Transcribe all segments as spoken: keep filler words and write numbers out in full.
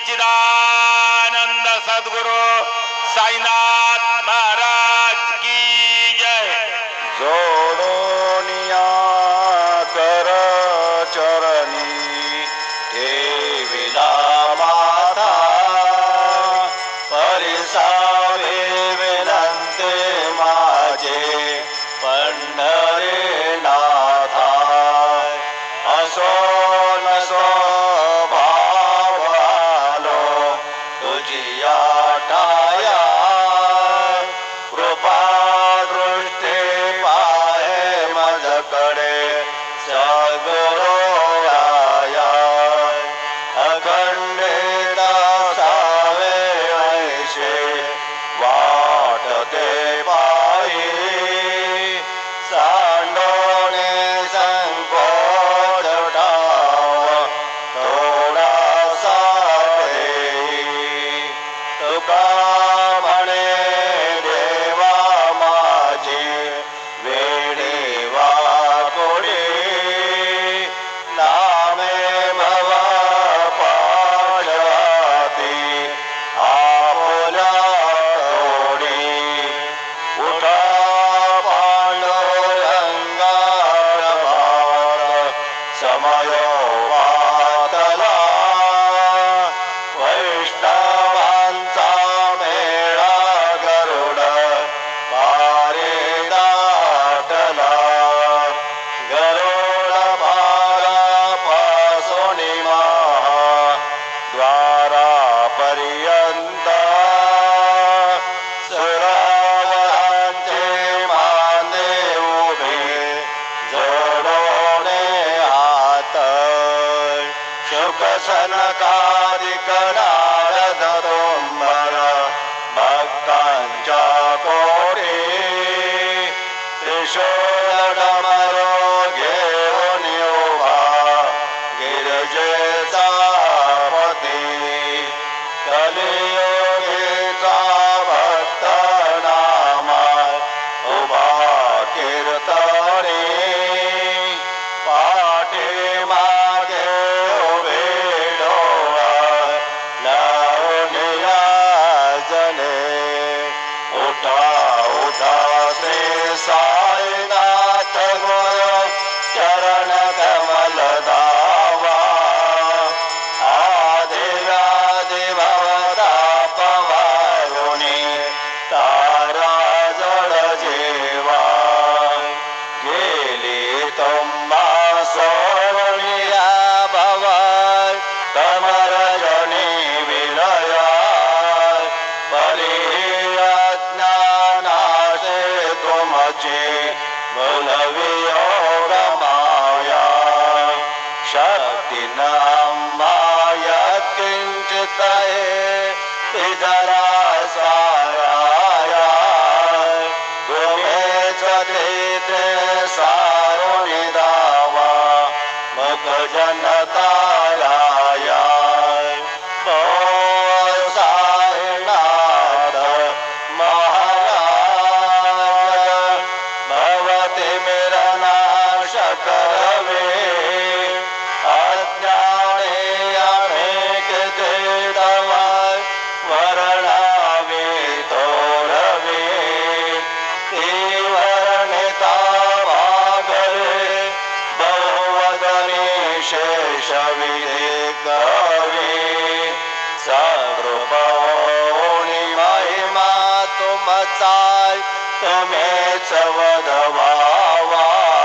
सच्चिदानंद सद्गुरु साईनाथ महाराज की जय। जोडोनिया कर चरणी ठेविला माता परिसावे विनंते माझे पंढरे नाथा असो नसो भाव आलो तुझी आटाया कृपा दृष्टी पाहे माझकडे सद्गुरु राया अखंडित सावे ऐशे वाटते पायी सांडोणे संकोच ठाव थोडासा देई तुका म्हणे देवा माझी वेडी वाकोडी नामे भव पाशाती आपुला तोडी उठा पांडुरंगा प्रभात समयो वातला वैष्णवांचा मेळा गरुड पारे दाटला गरुड भारा पासोनी महा द्वारापर्यंत सुरावरांचे मांदे उभे जोडोने हात शुक सनकादिक नारद तोंबर भक्तांच्या कोटी त्रिशूळ डमरो घेऊन उभा गिरजेचा पती कलियुगीचा भक्त नामा उभा कीर्तनी पाठी मागे उभे डोळा लावून जने उठा उठा श्री साईनाथ गुरु चरण कमल दावा आदिव्याधि भवता पवारुणी तारा जड जेवा गेली तुम्हा सोनिया भवा कमर जनी विलया परिज्ञानाशे तुमची मूलवियोग माया शक्ती नामाया किंचित ती जरा साराया तुम्हेच तेथे सारोणी दावा मग जनताराया ओ साईनाथ महाराज भवते मेरा नाश करवे अज्ञाने अनेक ते दवा वर्णावे तोरवे ती वर्णिता भागरे बहुवदनी शेष विधे कवी सगृपवोनी महिमा तुमचाय तुम्हेच वदवावा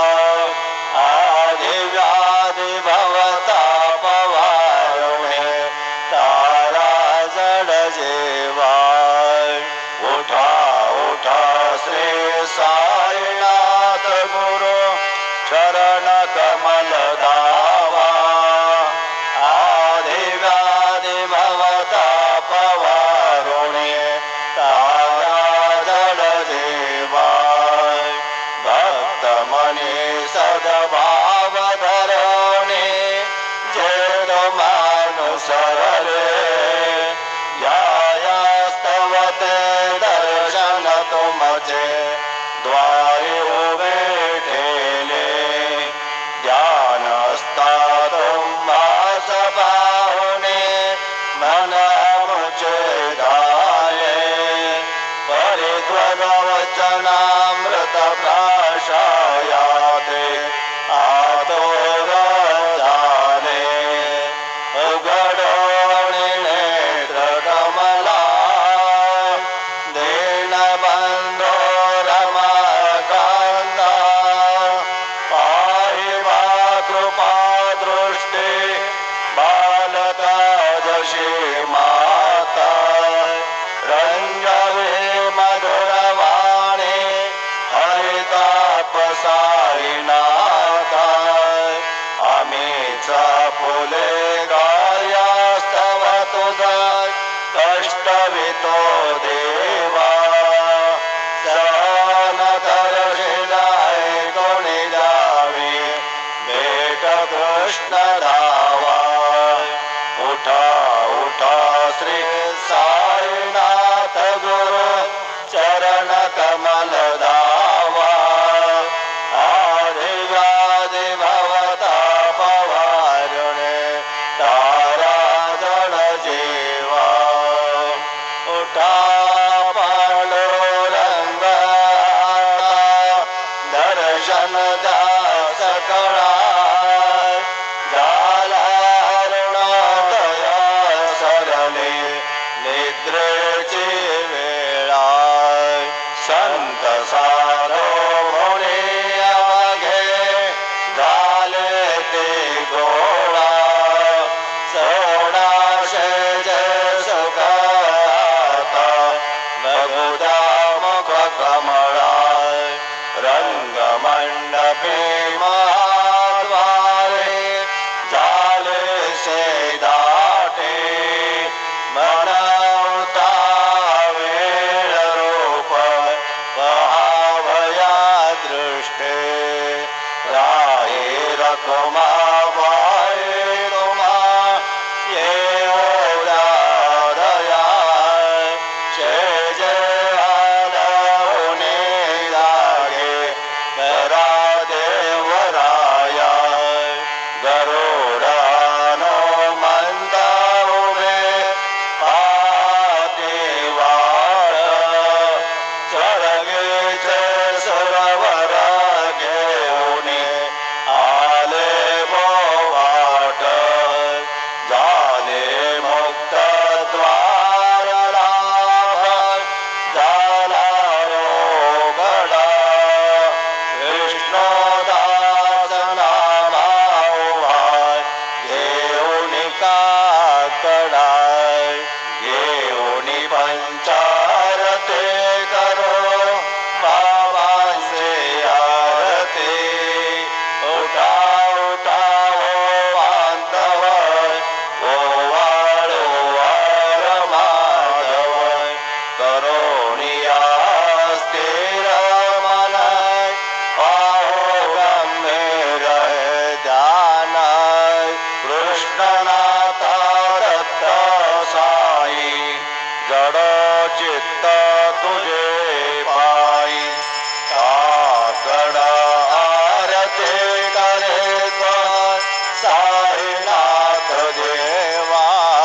आदिव्याधि भवता पवारुणे तारा जड जेवा उठा उठा श्री साईनाथ गुरु चरण कमल दावा आदिव्याधि भवता पवारुणे तारा जड जेवा भक्त मनी सद्भाव धरणे जे मानुसरले यास्तवते दर्शन तुमचे द्वारे उभे ठेले ध्यानस्ता तुम्हा सभावने मन वचनामृत प्राशायाते आतोर जाने उघडोणी नेत्र कमला दीनबंधो रमाकांता पाहि मा कृपा दृष्टी बालका जशी माता रंगवे मधुरवाणी हरितापसारिनाथा आम्हीचा फुले गायास्तव तुझा कष्टवितो देवा सहन करशिलाय कोणी जावी भेट कृष्ण धावा उठा उठा श्री साईनाथ गुरु चरण कमल धावा आदिव्याधि भवतापवारुणे तारा जन जीवा उठा पांडुरंगा दर्शन द्या सकळा झाला अरुणोदय सरले निद्रेची वेळा संत साधो मुनी अवघे झाले ते गोळा सोळाशे जय सुखाता बघुदा मुख कमळा रंगमंडपे महाद्वारे झाले से दाटे मनवता वेळ रूप पहावया दृष्टे राये रखुमा वाये तुमा ये दया शेजे आदवने लागे करा देवराया गरुडानो मंदा उभे पाते वाट स्वर्गेचे सुरवर घेऊन आले मोवाट झाले मुक्त द्वार लाभ झाला रोगडा विष्णुदास नामा उभा घेऊन काकडा घेऊन पंचारते करो बाबांचे आरते उठा उठा ओ बांधव ओ वाळो वार माधव करोनिया स्थिर मन पाहो गंभीर ध्यान कृष्णनाथा दत्त साई जड चित्त तुझे पाई काकड आरते करे साईनाथ देवा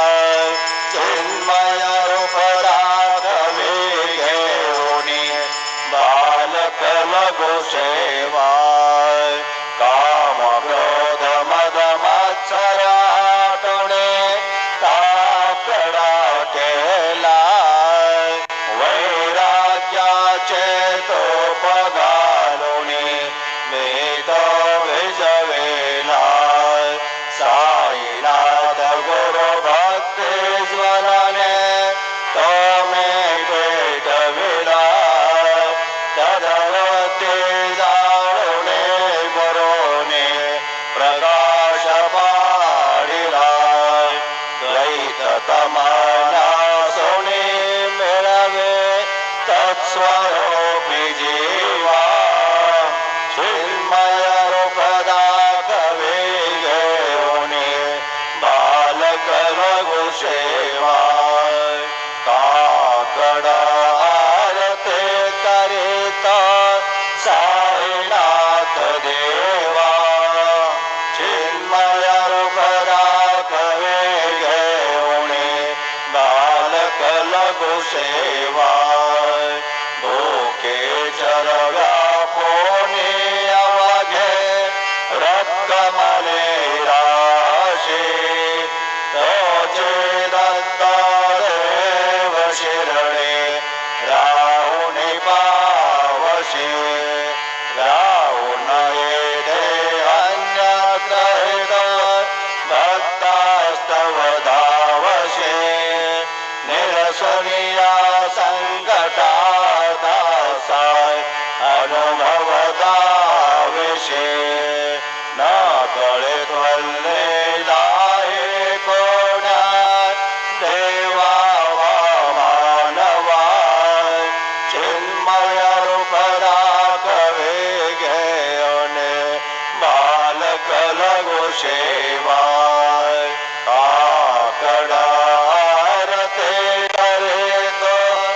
चिन्मय रूप राघवे घेऊनी बालक लघु सेवा काम क्रोध मद मत्सर आटणे काकडा केला वैराग्याचे तोप घालुनी मी तो विजवेला साईनाथ गुरु भक्ती ज्वलने तो मे पेटविला तदवते जाळुने गुरुने प्रकाश पाडिला द्वैत तमाना सोने मिळवे तत्स्वरूपी जीवा चिन्मय रूप दाखवे घेऊने बालक लघु सेवा काकड आरते करिता साईनाथ देवा चिन्मय रूप दाखवे घेऊने बालक लघु सेवा भूके लगो सेवा काकड़ा आरती करे तो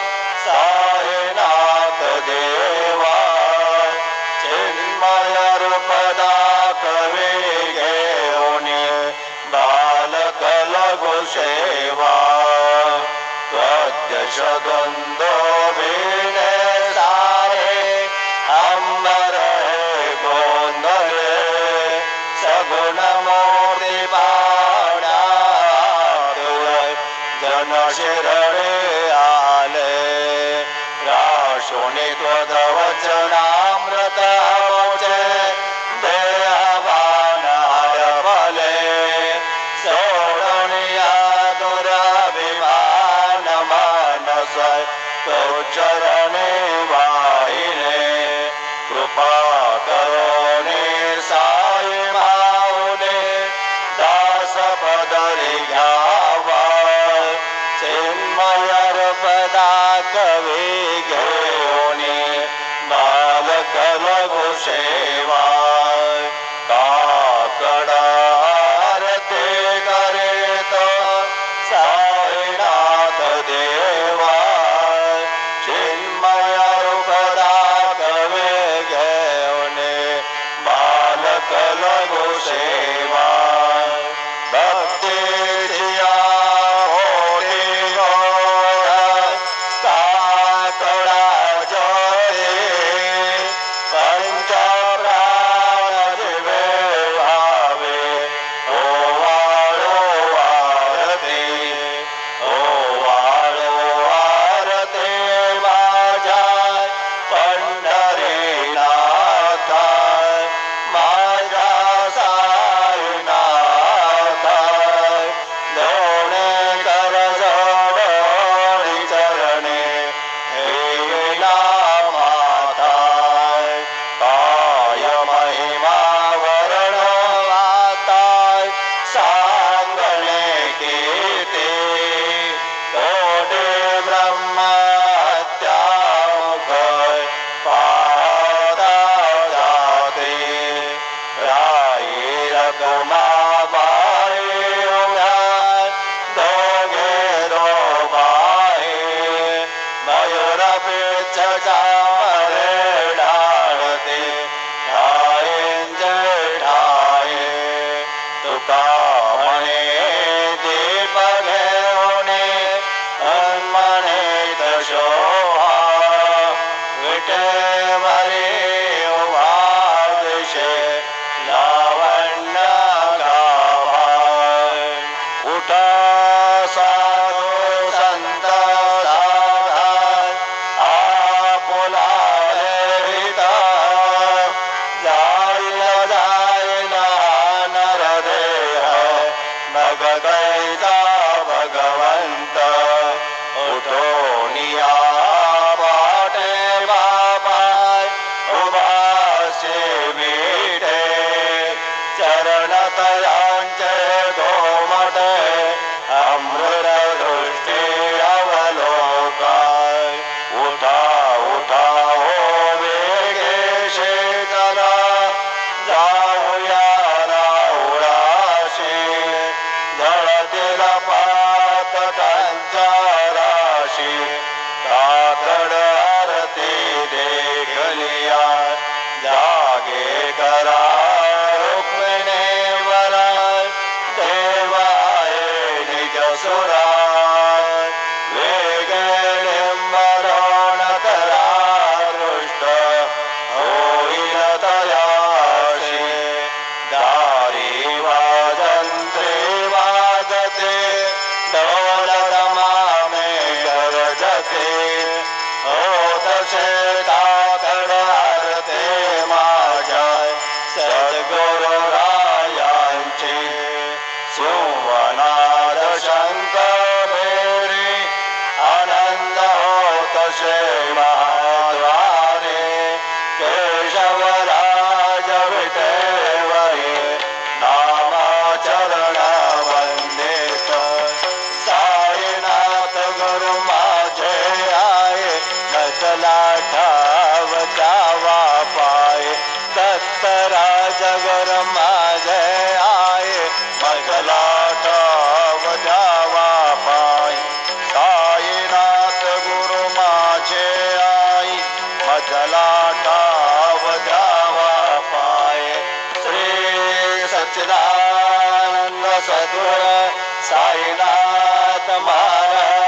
साईनाथ देवा चिन्मय रूपदा कवे घेऊनी बालक लगो सेवा त्वद्यश द्वंद्व विने सारे अंबर गोंधळे सगुण मूर्ती पाण्यात जन शिरणे आले राशोनी त्वदवचनामृत मोचे देहवान हरपले सोडनिया दुराभिमान मानस तो चरणे वाहिने कृपा करोने साई माऊने दास पदरी घ्यावा चिन्मय रूपदा कवी घेऊनी बालक लगो सेवा काकड़ा आरती करे तो साईनाथ देवा चिन्मय रूपदा कवे घेऊनी बालक लगो सेवा भक्तीचिया होती गोड काकड़ा जोडे पंचप्राण जिवे भावे ओवाळो आरती ओवाळो आरती माझ्या पंढरीनाथा माझ्या साईनाथा दोणे कर जोडोनी चरणे हेला माता काय महिमा वर्ण वाताय सांगणे कीर्ती कोटी ब्रह्म हत्यामुख पाहता जाते राई रकुमाबाई उभ्या दोघे दोबाई मयूर पिच्छ जामरे ढाळते ठायेंजे ठाये तुका म्हणे दीप घेऊने म्हणे तशोहा विटेवरी उभा दिशे लावण्य गावा उठा साधू संत साधार आपुलाले हिता जाईल जाईल नरदेह भगदैता भगवंत उठोनिया पाटे बापाय उभासे विठे चरण तयांचे घोमटे अमृत दृष्टी अवलोकाय उठा उठा हो वेगे शेतला जाऊया राहुळाशी धळतील पातकांच्या राशी काकड आरती देखलिया जागे करा रुक्मिणी वरा देवाय निज सुरा वेगे लिंबरोण करा रुष्ट होईल तयाशी दारी वाजंत्री वाजते ढोल दमामे गरजते होत से काकड आरती माझ्या सद्गुरु रायांची सुवनाद शंख भेरी आनंद होत से महाद्वारे केशवराज विटेवरी नामाचरण वंदित साईनाथ गुरु माझे आये नचला ठाव जावा पाय दत्तराज गुरु माझे सद्गुरु साईनाथ महाराज